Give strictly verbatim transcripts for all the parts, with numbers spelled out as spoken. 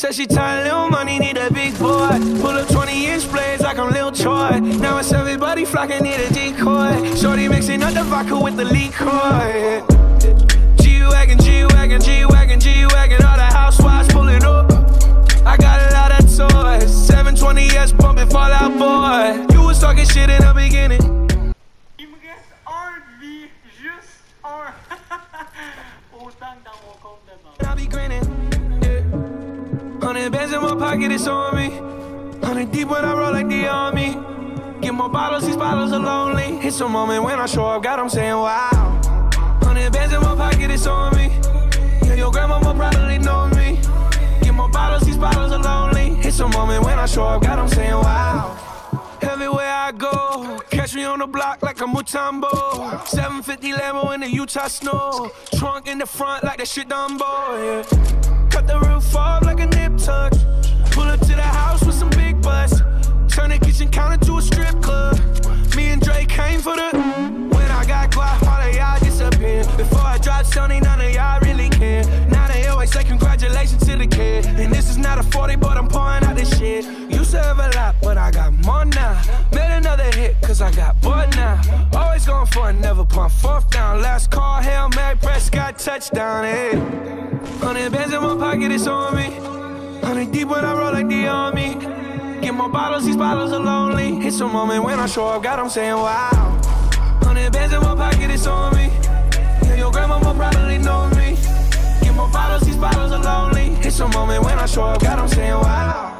Said she tired, little money, need a big boy. Pull up twenty inch blades like I'm Lil Troy. Now it's everybody flocking, need a decoy. Shorty mixing up the vodka with the liquor. G-Wagon, G-Wagon, G-Wagon, G-Wagon. All the housewives pulling up. I got a lot of toys. seven twenty S pumping Fall Out Boy. You was talking shit in the beginning. Il me reste un vie, juste un. Autant que dans mon compte de banque. I be grinning, yeah. Hundred bands in my pocket, it's on me. Hundred deep when I roll like the army. Get more bottles, these bottles are lonely. It's a moment when I show up, God, I'm saying wow. Hundred bands in my pocket, it's on me. Yeah, your grandma will probably know me. Get more bottles, these bottles are lonely. It's a moment when I show up, God, I'm saying wow. Everywhere I go, catch me on the block like a Mutombo. seven fifty Lambo in the Utah snow. Trunk in the front like that shit Dumbo, yeah. Cut the roof off like a nip tuck. Pull up to the house with some big butts. Turn the kitchen counter to a strip club. Me and Drake came for the. When I got guap, all of y'all disappear. Before I dropped Sony, none of y'all really care. Now they always say congratulations to the kid. And this is not a forty, but I'm pouring out this shit. Used to have a lot, but I got more now. Made another hit, cause I got bored now. Always going for it, never pump fourth down. Last call, Hail Mary, Prescott, touchdown, hey. Hundred bands in my pocket, it's on me. Hundred deep when I roll like the army. Get more bottles, these bottles are lonely. It's a moment when I show up, God, I'm saying wow. Hundred bands in my pocket, it's on me. Yeah, your grandma will probably know me. Get more bottles, these bottles are lonely. It's a moment when I show up, God, I'm saying wow.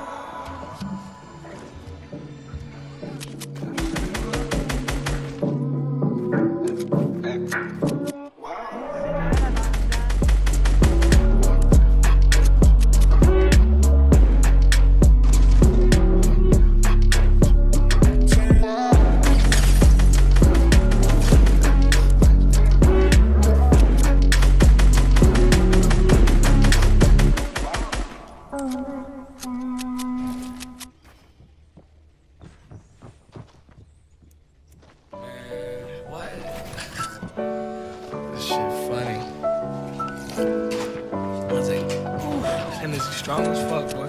Strong as fuck, boy.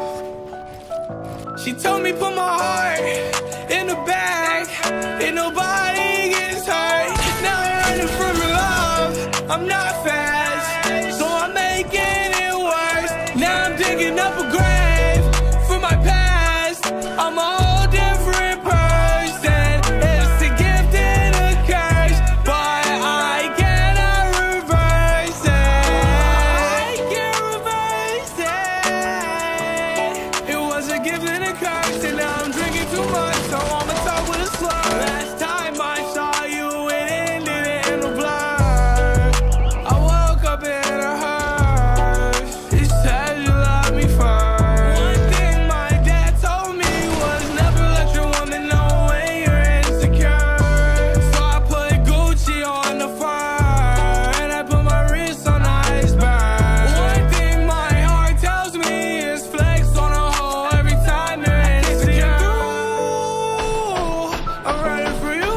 She told me put my heart in the bag, and nobody gets hurt. Now I'm running from your love. I'm not fast, so I'm making it worse. Now I'm digging up a grave for my past. I'm a whole different person. It's a gift and a curse, but I cannot reverse it. I can't reverse it. It was a gift and a curse, and now I'm drinking too much, so I'ma talk with a slur. Last time I saw you, it ended in a blur. I woke up in a hearse. It said you love me first. One thing my dad told me was never let your woman know when you're insecure. So I put Gucci on the fur, and I put my wrist on the iceberg. One thing my heart tells me is flex on a hoe every time they're insecure. I'm running for you.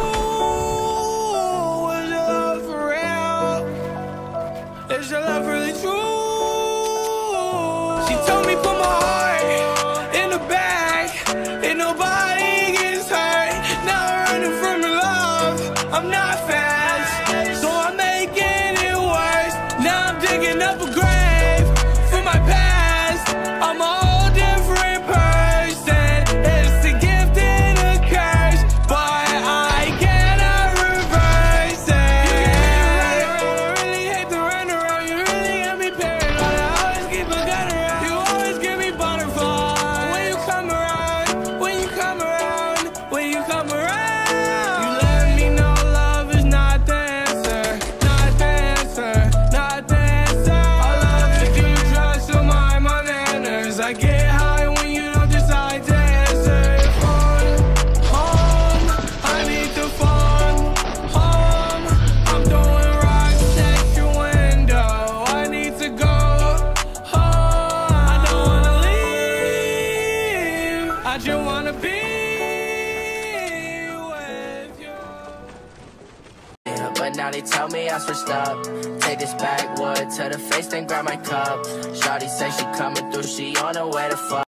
Was your love for real? Is your love really true? She told me put my heart in the bag, and nobody gets hurt. Now I'm running from your love. I'm not fast, so I'm making it worse. Now I'm digging up a grave for my past. I'm a whole different person. It's a gift and a curse, but I cannot reverse it. I really hate to run around. You really got me paranoid. I always keep a gun around. You always give me butterflies when you come around. When you come around. When you come around. You let me know love is not the answer. Not the answer. Not the answer. I love to keep trust to my my manners. I get high when you don't decide to answer your phone. Home, I need to phone. Home, I'm throwing rocks at your window. I need to go home. I don't wanna leave. I just wanna be with you. but now they tell me I switched up. Take this backwood to the face, then grab my cup. Shawty say she coming through, she on her way to fuck.